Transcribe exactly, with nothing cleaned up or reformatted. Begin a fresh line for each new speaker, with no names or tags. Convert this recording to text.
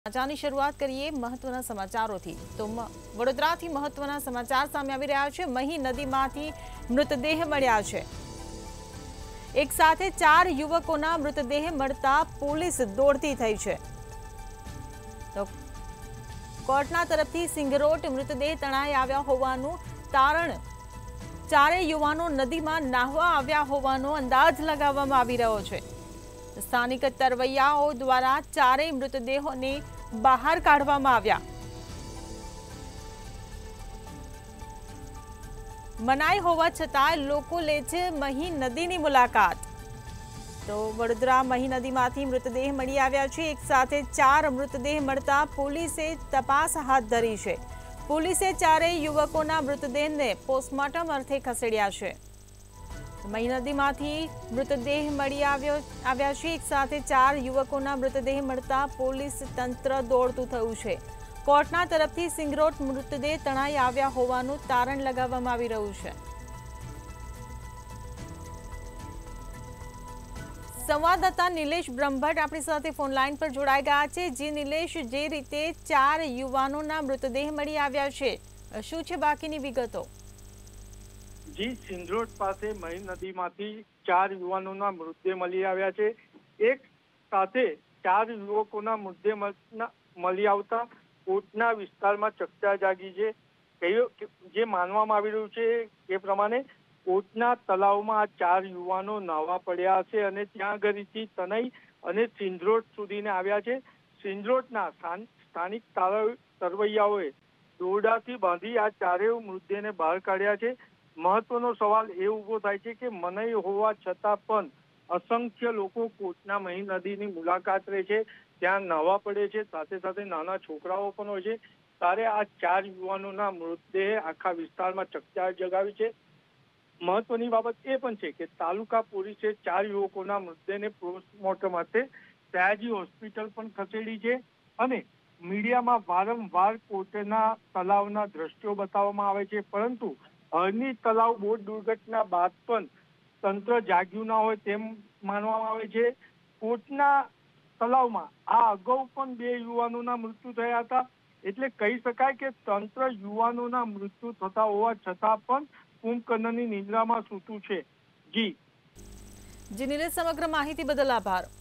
સમાચારની શરૂઆત કરીએ મહત્વના સમાચારોથી તો વડોદરાથી મહત્વના સમાચાર સામે આવી રહ્યા છે। મહી નદીમાંથી મૃતદેહ મળ્યા છે। એક સાથે ચાર યુવકોના મૃતદેહ મળતા પોલીસ દોડતી થઈ છે। તો કોર્ટના તરફથી સિંગરોટ મૃતદેહ તણાઈ આવ્યા હોવાનું તારણ ચારે યુવાનો નદીમાં નાહવા આવ્યા હોવાનો અંદાજ લગાવવામાં આવી રહ્યો છે। સ્થાનિક તરવૈયાઓ દ્વારા ચારેય મૃતદેહોને બહાર કાઢવામાં આવ્યા। મનાઈ હોવા છતાં લોકો લે છે મહી નદીની મુલાકાત। તો વડોદરા મહી નદીમાંથી મૃતદેહ મળી આવ્યા છે। એક સાથે ચાર મૃતદેહ મળતા પોલીસે તપાસ હાથ ધરી છે। પોલીસે ચારેય યુવકોના મૃતદેહને પોસ્ટમોર્ટમ અર્થે ખસેડ્યા છે। મહી નદીમાંથી મૃતદેહ મળી આવ્યો આવ્યા છે। એક સાથે ચાર યુવકોના મૃતદેહ મળતા પોલીસ તંત્ર દોડતું થયું છે। કોર્ટના તરફથી સિંગરોટ મૃતદેહ તણાઈ આવ્યા હોવાનું તારણ લગાવવામાં આવી રહ્યું છે। સંવાદદાતા નિલેશ બ્રહ્મભટ્ટ આપણી સાથે ફોન લાઈન પર જોડાઈ ગયા છે। જે નિલેશ, જે રીતે ચાર યુવાનોના મૃતદેહ મળી આવ્યા છે, શું છે બાકીની વિગતો?
જી સિંધરોટ પાસે મહી નદીમાંથી ચાર યુવાનોના મૃતદેહ મળી આવ્યા છે। એક સાથે ચાર યુવકોના મૃતદેહ મળી આવતા કોટના વિસ્તારમાં ચકચાર જાગી છે। જે માનવામાં આવી રહ્યું છે એ પ્રમાણે કોટના તળાવમાં આ ચાર યુવાનો નાહવા પડ્યા છે અને ત્યાં આગળથી તનઈ અને સિંધરોટ સુધીને આવ્યા છે। સિંધરોટના સ્થાનિક તરવૈયાઓએ દોરડાથી બાંધી આ ચારેય મૃતદેહને બહાર કાઢ્યા છે। મહત્વનો સવાલ એ ઉભો થાય છે કે મનાઈ હોવા છતાં પણ અસંખ્ય લોકો કોટના મહી નદીની મુલાકાત લે છે, ત્યાં નાહવા પડે છે, સાથે સાથે નાના છોકરાઓ પણ હોય છે। ત્યારે આ ચાર યુવાનોના મૃતદેહ આખા વિસ્તારમાં ચકચાર જગાવી છે। મહત્વની બાબત એ પણ છે કે તાલુકા પોલીસે ચાર યુવકોના મૃતદેહને પોસ્ટમોર્ટમ અર્થે સયાજી હોસ્પિટલ પણ ખસેડી છે અને મીડિયામાં વારંવાર કોટના તળાવના દ્રશ્યો બતાવવામાં આવે છે, પરંતુ હરની તળાવ બોટ દુર્ઘટના બાદ પણ તંત્ર જાગ્યું ના હોય તેમ માનવામાં આવે છે। કોટના તળાવમાં આ અગાઉ પણ બે યુવાનોના મૃત્યુ થયા હતા, એટલે કહી શકાય કે તંત્ર યુવાનોના મૃત્યુ થતા હોવા છતાં પણ કુંભકર્ણની નિંદ્રામાં સૂતું છે। જી
જી નિલેશ, સમગ્ર માહિતી બદલ આભાર।